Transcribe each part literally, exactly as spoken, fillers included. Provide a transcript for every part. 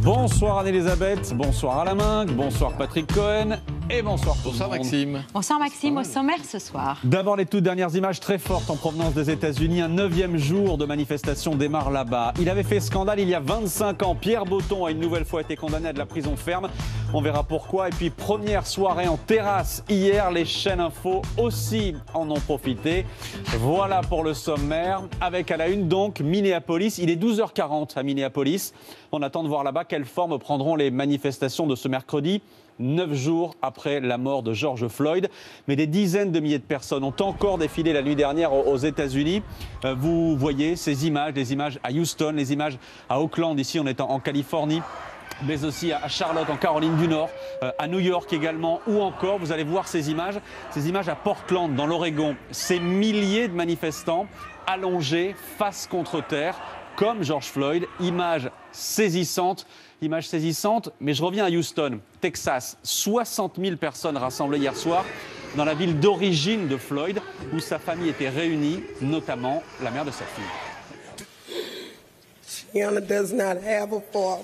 Bonsoir Anne-Elisabeth, bonsoir Alain, bonsoir Patrick Cohen et bonsoir tout Bonsoir le monde. Maxime. Bonsoir Maxime, au sommaire ce soir. D'abord les toutes dernières images très fortes en provenance des États-Unis. Un neuvième jour de manifestation démarre là-bas. Il avait fait scandale il y a vingt-cinq ans. Pierre Botton a une nouvelle fois été condamné à de la prison ferme. On verra pourquoi. Et puis première soirée en terrasse hier. Les chaînes info aussi en ont profité. Voilà pour le sommaire. Avec à la une donc Minneapolis. Il est douze heures quarante à Minneapolis. On attend de voir là-bas quelle forme prendront les manifestations de ce mercredi. Neuf jours après la mort de George Floyd. Mais des dizaines de milliers de personnes ont encore défilé la nuit dernière aux États-Unis. Vous voyez ces images, des images à Houston, les images à Oakland, ici on est en Californie, mais aussi à Charlotte, en Caroline du Nord, à New York également, ou encore, vous allez voir ces images, ces images à Portland, dans l'Oregon. Ces milliers de manifestants allongés face contre terre, comme George Floyd, image saisissante. Image saisissante, mais je reviens à Houston, Texas. soixante mille personnes rassemblées hier soir dans la ville d'origine de Floyd, où sa famille était réunie, notamment la mère de sa fille. Shiana does not have a father.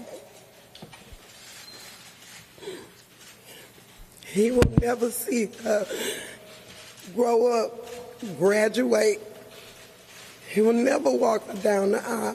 He will never see her grow up, graduate. He will never walk her down the aisle.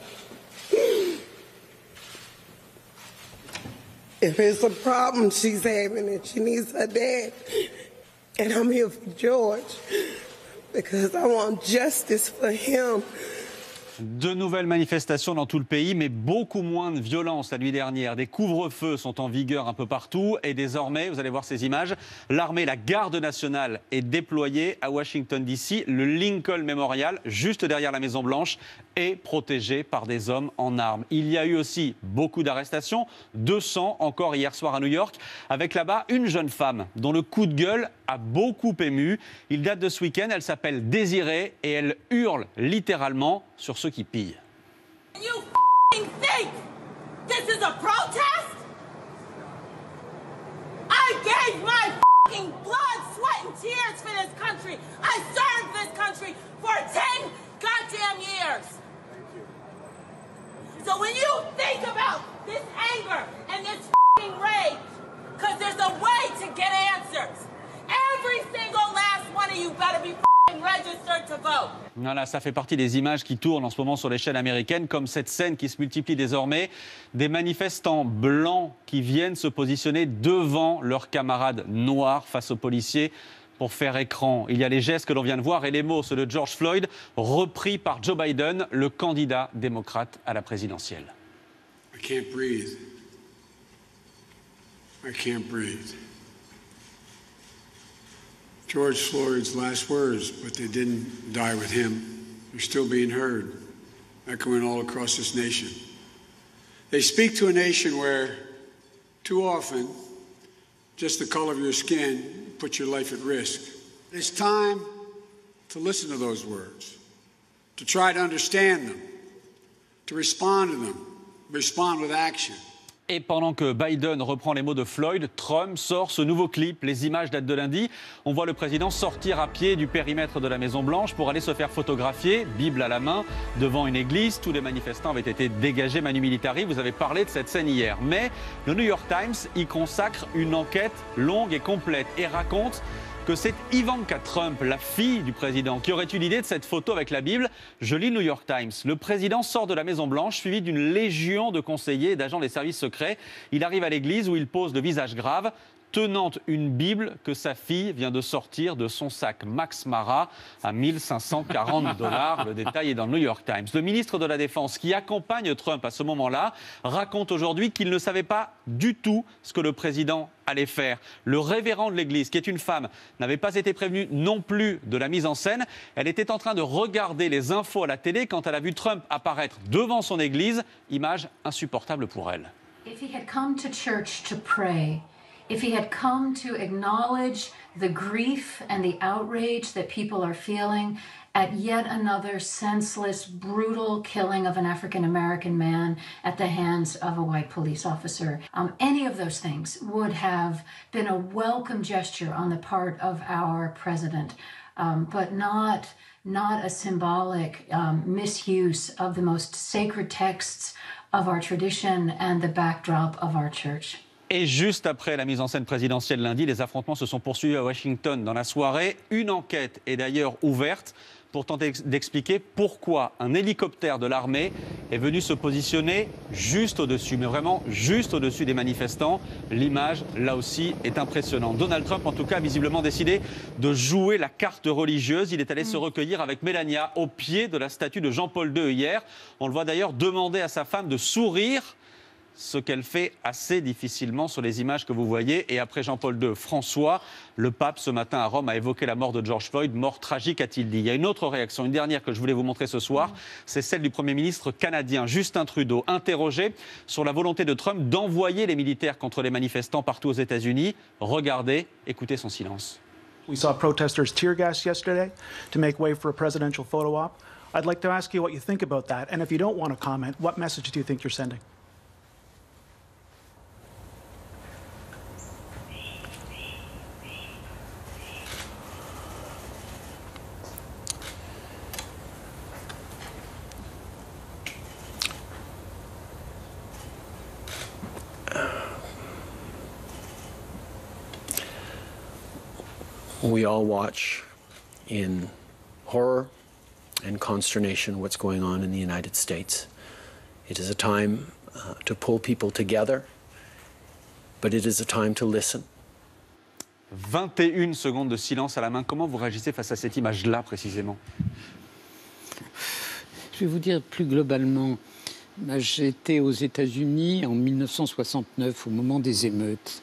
If it's a problem she's having and she needs her dad, and I'm here for George, because I want justice for him. De nouvelles manifestations dans tout le pays, mais beaucoup moins de violence la nuit dernière. Des couvre-feux sont en vigueur un peu partout et désormais, vous allez voir ces images, l'armée, la garde nationale est déployée à Washington D C. Le Lincoln Memorial, juste derrière la Maison-Blanche, est protégé par des hommes en armes. Il y a eu aussi beaucoup d'arrestations, deux cents encore hier soir à New York, avec là-bas une jeune femme dont le coup de gueule a beaucoup ému. Il date de ce week-end, elle s'appelle Désirée et elle hurle littéralement sur ceux qui pillent. You f***ing think this is a protest? I gave my f***ing blood, sweat and tears for this country. I served this country for ten goddamn years. So when you think about this anger and this f***ing rage, because there's a way to get answers. Every single last one of you better be f***ing registered to vote. Voilà, ça fait partie des images qui tournent en ce moment sur les chaînes américaines, comme cette scène qui se multiplie désormais. Des manifestants blancs qui viennent se positionner devant leurs camarades noirs face aux policiers pour faire écran. Il y a les gestes que l'on vient de voir et les mots, ceux de George Floyd, repris par Joe Biden, le candidat démocrate à la présidentielle. I can't breathe. I can't breathe. George Floyd's last words, but they didn't die with him. They're still being heard, echoing all across this nation. They speak to a nation where, too often, just the color of your skin puts your life at risk. It's time to listen to those words, to try to understand them, to respond to them, respond with action. Et pendant que Biden reprend les mots de Floyd, Trump sort ce nouveau clip. Les images datent de lundi. On voit le président sortir à pied du périmètre de la Maison-Blanche pour aller se faire photographier, Bible à la main, devant une église. Tous les manifestants avaient été dégagés manu militari. Vous avez parlé de cette scène hier. Mais le New York Times y consacre une enquête longue et complète et raconte que c'est Ivanka Trump, la fille du président, qui aurait eu l'idée de cette photo avec la Bible. Je lis New York Times. Le président sort de la Maison-Blanche suivi d'une légion de conseillers et d'agents des services secrets. Il arrive à l'église où il pose le visage grave, tenant une Bible que sa fille vient de sortir de son sac Max Mara à mille cinq cent quarante dollars. Le détail est dans le New York Times. Le ministre de la Défense, qui accompagne Trump à ce moment-là, raconte aujourd'hui qu'il ne savait pas du tout ce que le président allait faire. Le révérend de l'église, qui est une femme, n'avait pas été prévenu non plus de la mise en scène. Elle était en train de regarder les infos à la télé quand elle a vu Trump apparaître devant son église. Image insupportable pour elle. If he had come to church to pray, if he had come to acknowledge the grief and the outrage that people are feeling at yet another senseless, brutal killing of an African-American man at the hands of a white police officer, um, any of those things would have been a welcome gesture on the part of our president. um, but not, not a symbolic um, misuse of the most sacred texts of our tradition and the backdrop of our church. Et juste après la mise en scène présidentielle lundi, les affrontements se sont poursuivis à Washington dans la soirée. Une enquête est d'ailleurs ouverte pour tenter d'expliquer pourquoi un hélicoptère de l'armée est venu se positionner juste au-dessus, mais vraiment juste au-dessus des manifestants. L'image, là aussi, est impressionnante. Donald Trump, en tout cas, a visiblement décidé de jouer la carte religieuse. Il est allé mmh. se recueillir avec Melania au pied de la statue de Jean-Paul deux hier. On le voit d'ailleurs demander à sa femme de sourire, ce qu'elle fait assez difficilement sur les images que vous voyez. Et après Jean-Paul deux, François, le pape ce matin à Rome a évoqué la mort de George Floyd, mort tragique a-t-il dit. Il y a une autre réaction, une dernière que je voulais vous montrer ce soir, mmh. c'est celle du Premier ministre canadien Justin Trudeau, interrogé sur la volonté de Trump d'envoyer les militaires contre les manifestants partout aux États-Unis. Regardez, écoutez son silence. We saw protesters tear gas yesterday to make way for a presidential photo op. I'd like to ask you what you think about that, and if you don't want to comment, what message do you think you're sending? We all watch in horror and consternation what's going on in the United States. It is a time uh, to pull people together, but it is a time to listen. vingt et une secondes de silence à la main. Comment vous réagissez face à cette image-là, précisément? Je vais vous dire plus globalement. J'étais aux États-Unis en mille neuf cent soixante-neuf, au moment des émeutes.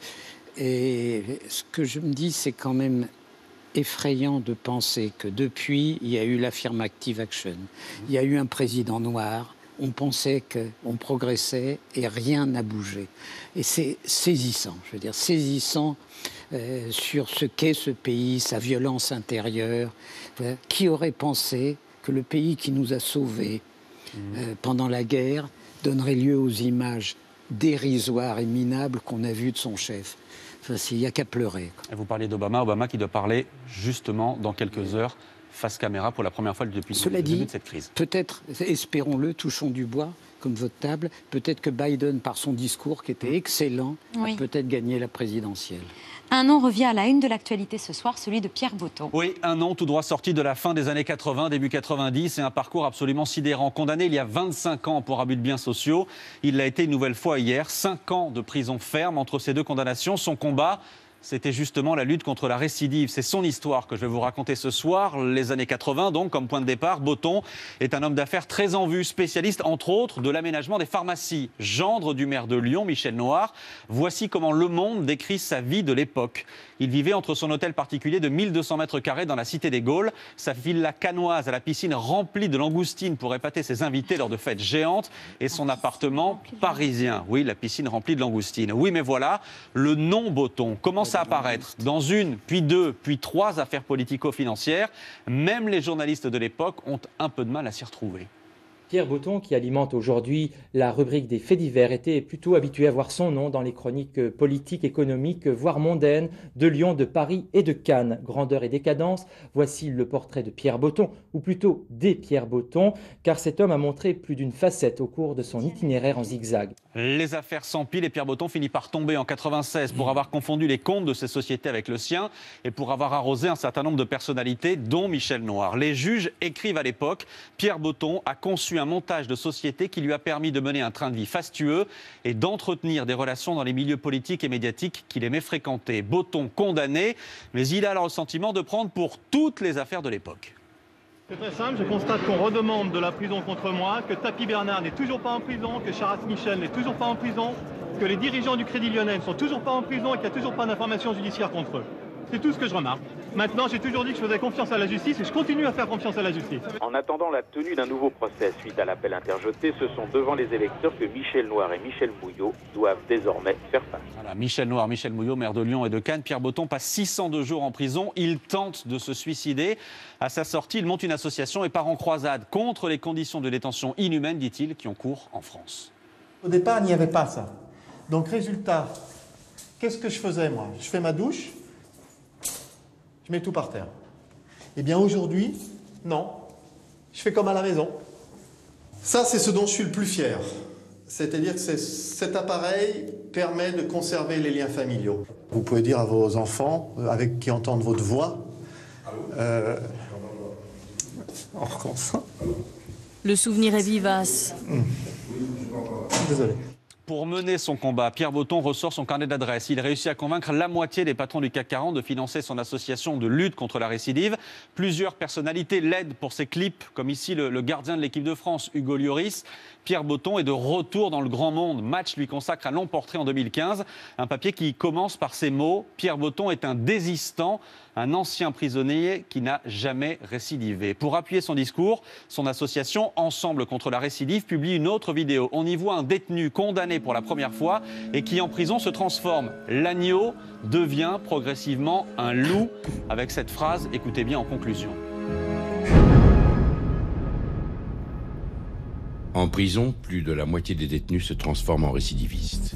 Et ce que je me dis, c'est quand même effrayant de penser que depuis, il y a eu l'affirmative action. Il y a eu un président noir. On pensait qu'on progressait et rien n'a bougé. Et c'est saisissant, je veux dire, saisissant euh, sur ce qu'est ce pays, sa violence intérieure. Voilà. Qui aurait pensé que le pays qui nous a sauvés euh, pendant la guerre donnerait lieu aux images dérisoires et minables qu'on a vues de son chef? Enfin, il n'y a qu'à pleurer. Et vous parliez d'Obama, Obama qui doit parler justement dans quelques heures face caméra pour la première fois depuis Cela le début dit, de cette crise. Peut-être, espérons-le, touchons du bois, comme votre table, peut-être que Biden, par son discours qui était excellent, oui. a peut-être gagné la présidentielle. Un nom revient à la une de l'actualité ce soir, celui de Pierre Botton. Oui, un nom tout droit sorti de la fin des années quatre-vingts, début quatre-vingt-dix, et un parcours absolument sidérant. Condamné il y a vingt-cinq ans pour abus de biens sociaux, il l'a été une nouvelle fois hier. Cinq ans de prison ferme entre ces deux condamnations. Son combat, c'était justement la lutte contre la récidive. C'est son histoire que je vais vous raconter ce soir. Les années quatre-vingts, donc, comme point de départ, Botton est un homme d'affaires très en vue, spécialiste, entre autres, de l'aménagement des pharmacies. Gendre du maire de Lyon, Michel Noir. Voici comment Le Monde décrit sa vie de l'époque. Il vivait entre son hôtel particulier de mille deux cents mètres carrés dans la Cité des Gaules, sa villa cannoise à la piscine remplie de langoustines pour épater ses invités lors de fêtes géantes, et son appartement parisien. Oui, la piscine remplie de langoustines. Oui, mais voilà, le nom Botton commence à apparaître dans une, puis deux, puis trois affaires politico-financières. Même les journalistes de l'époque ont un peu de mal à s'y retrouver. Pierre Botton, qui alimente aujourd'hui la rubrique des faits divers, était plutôt habitué à voir son nom dans les chroniques politiques, économiques, voire mondaines, de Lyon, de Paris et de Cannes. Grandeur et décadence, voici le portrait de Pierre Botton, ou plutôt des Pierre Botton, car cet homme a montré plus d'une facette au cours de son itinéraire en zigzag. Les affaires s'empilent et Pierre Botton finit par tomber en quatre-vingt-seize pour avoir confondu les comptes de ses sociétés avec le sien et pour avoir arrosé un certain nombre de personnalités, dont Michel Noir. Les juges écrivent à l'époque, Pierre Botton a conçu un montage de société qui lui a permis de mener un train de vie fastueux et d'entretenir des relations dans les milieux politiques et médiatiques qu'il aimait fréquenter. Botton condamné, mais il a le sentiment de prendre pour toutes les affaires de l'époque. C'est très simple, je constate qu'on redemande de la prison contre moi, que Tapi Bernard n'est toujours pas en prison, que Charas Michel n'est toujours pas en prison, que les dirigeants du Crédit Lyonnais ne sont toujours pas en prison et qu'il n'y a toujours pas d'informations judiciaires contre eux. C'est tout ce que je remarque. Maintenant, j'ai toujours dit que je faisais confiance à la justice et je continue à faire confiance à la justice. En attendant la tenue d'un nouveau procès suite à l'appel interjeté, ce sont devant les électeurs que Michel Noir et Michel Mouillot doivent désormais faire face. Voilà, Michel Noir, Michel Mouillot, maire de Lyon et de Cannes. Pierre Botton passe six cent deux jours en prison. Il tente de se suicider. À sa sortie, il monte une association et part en croisade contre les conditions de détention inhumaines, dit-il, qui ont cours en France. Au départ, il n'y avait pas ça. Donc, résultat, qu'est-ce que je faisais, moi? Je fais ma douche, je mets tout par terre. Eh bien aujourd'hui, non. Je fais comme à la maison. Ça, c'est ce dont je suis le plus fier. C'est-à-dire que cet appareil permet de conserver les liens familiaux. Vous pouvez dire à vos enfants, avec qui entendent votre voix, euh, on recommence. Le souvenir est vivace. Mmh. Désolé. Pour mener son combat, Pierre Botton ressort son carnet d'adresses. Il réussit à convaincre la moitié des patrons du C A C quarante de financer son association de lutte contre la récidive. Plusieurs personnalités l'aident pour ses clips, comme ici le, le gardien de l'équipe de France, Hugo Lloris. Pierre Botton est de retour dans le grand monde. Match lui consacre un long portrait en deux mille quinze. Un papier qui commence par ces mots. Pierre Botton est un désistant, un ancien prisonnier qui n'a jamais récidivé. Pour appuyer son discours, son association Ensemble contre la récidive publie une autre vidéo. On y voit un détenu condamné pour la première fois et qui en prison se transforme. L'agneau devient progressivement un loup. Avec cette phrase, écoutez bien en conclusion. En prison, plus de la moitié des détenus se transforment en récidivistes.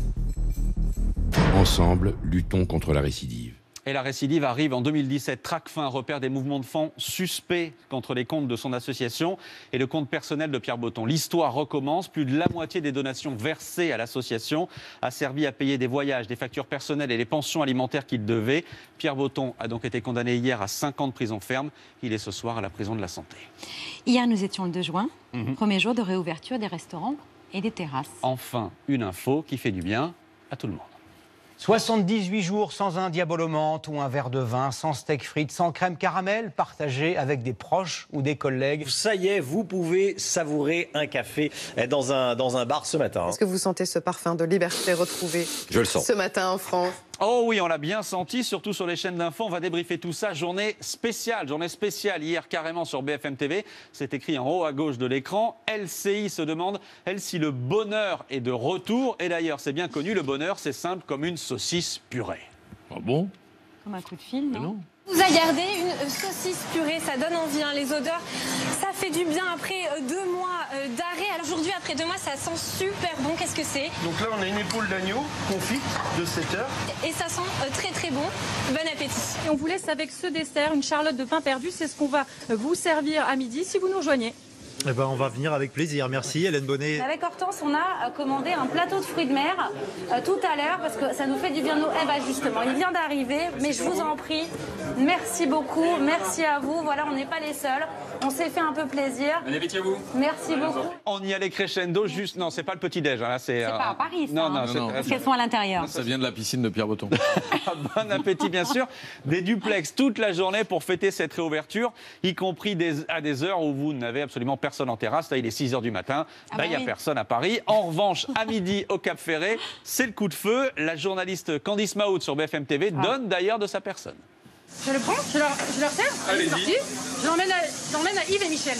Ensemble, luttons contre la récidive. Et la récidive arrive en deux mille dix-sept. Tracfin repère des mouvements de fonds suspects contre les comptes de son association et le compte personnel de Pierre Botton. L'histoire recommence. Plus de la moitié des donations versées à l'association a servi à payer des voyages, des factures personnelles et les pensions alimentaires qu'il devait. Pierre Botton a donc été condamné hier à cinq ans de prison ferme. Il est ce soir à la prison de la Santé. Hier, nous étions le deux juin, Mmh. premier jour de réouverture des restaurants et des terrasses. Enfin, une info qui fait du bien à tout le monde. soixante-dix-huit jours sans un diabolomante ou un verre de vin, sans steak frites, sans crème caramel, partagé avec des proches ou des collègues. Ça y est, vous pouvez savourer un café dans un, dans un bar ce matin. Est-ce que vous sentez ce parfum de liberté retrouvé Je le sens. ce matin en France? Oh oui, on l'a bien senti, surtout sur les chaînes d'infos. On va débriefer tout ça. Journée spéciale, journée spéciale hier carrément sur B F M T V. C'est écrit en haut à gauche de l'écran. L C I se demande, elle, si le bonheur est de retour. Et d'ailleurs, c'est bien connu, le bonheur, c'est simple comme une saucisse purée. Ah bon? Comme un coup de fil, non, non. Vous a gardé une saucisse purée, ça donne envie, hein, les odeurs, ça fait du bien après deux mois euh, d'arrêt. Alors aujourd'hui, après deux mois, ça sent super bon. Qu'est-ce que c'est? Donc là, on a une épaule d'agneau confite de sept heures. Et ça sent euh, très très bon. Bon appétit. Et on vous laisse avec ce dessert, une charlotte de pain perdu. C'est ce qu'on va vous servir à midi si vous nous rejoignez. Eh ben, on va venir avec plaisir. Merci, Hélène Bonnet. Avec Hortense, on a commandé un plateau de fruits de mer euh, tout à l'heure parce que ça nous fait du bien. Nous, eh ben justement, il vient d'arriver, mais je vous en prie, merci beaucoup, merci à vous. Voilà, on n'est pas les seuls. On s'est fait un peu plaisir. Bon appétit à vous. Merci beaucoup. On y allait crescendo, juste. Non, c'est pas le petit-déj. Hein, là, c'est C'est euh... pas à Paris, ça. Non, hein. non, c'est... Parce qu'elles sont à l'intérieur. Ça vient de la piscine de Pierre Botton. Bon appétit, bien sûr. Des duplex toute la journée pour fêter cette réouverture, y compris des... à des heures où vous n'avez absolument personne en terrasse. Là, il est six heures du matin. Ah Là, il bah n'y a oui. personne à Paris. En revanche, à midi, au Cap Ferré, c'est le coup de feu. La journaliste Candice Mahout sur B F M T V Ah. donne d'ailleurs de sa personne. Je le prends, je leur, je leur sers. Allez-y. C'est parti. Je l'emmène à, je l'emmène à Yves et Michel.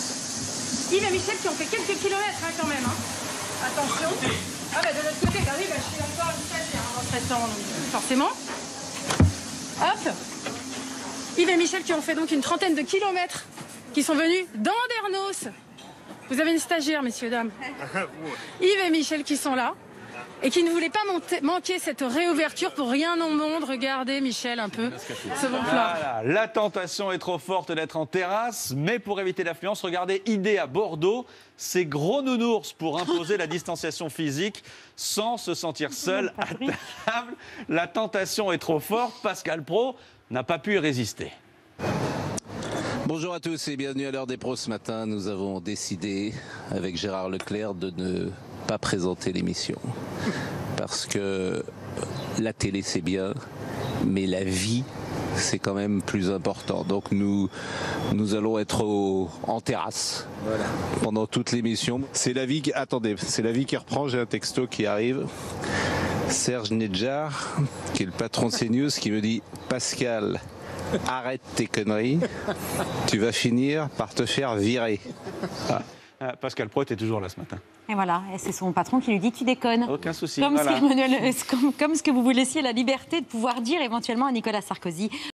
Yves et Michel qui ont fait quelques kilomètres hein, quand même. Hein. Attention. Ah bah de l'autre côté, bah oui, bah, je suis encore une stagiaire hein, dans ce restaurant, donc forcément. Hop. Yves et Michel qui ont fait donc une trentaine de kilomètres, qui sont venus d'Andernos. Vous avez une stagiaire, messieurs, dames. Yves et Michel qui sont là et qui ne voulaient pas monter, manquer cette réouverture pour rien au monde. Regardez, Michel, un peu ce bon plat. Voilà, la tentation est trop forte d'être en terrasse, mais pour éviter l'affluence, regardez Idée à Bordeaux, ces gros nounours pour imposer la distanciation physique sans se sentir seul à table. La tentation est trop forte, Pascal Praud n'a pas pu y résister. Bonjour à tous et bienvenue à l'heure des pros. Ce matin, nous avons décidé avec Gérard Leclerc de ne pas présenter l'émission. Parce que la télé c'est bien, mais la vie c'est quand même plus important. Donc nous, nous allons être au, en terrasse voilà. pendant toute l'émission. C'est la vie qui... Attendez, c'est la vie qui reprend, j'ai un texto qui arrive. Serge Nedjar, qui est le patron de CNews, qui me dit « Pascal, arrête tes conneries, tu vas finir par te faire virer. » ah. Ah, Pascal Praud est toujours là ce matin. Et voilà, et c'est son patron qui lui dit tu déconnes. Aucun souci. Comme, Voilà. ce que, Emmanuel, comme, comme ce que vous vous laissiez la liberté de pouvoir dire éventuellement à Nicolas Sarkozy.